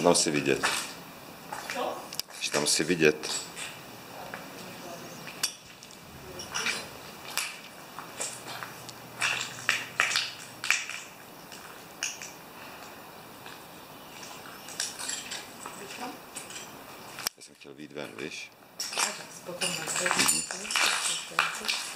tam si vidět. Že tam si vidět. Já jsem chtěl vyjít ven, víš? Potom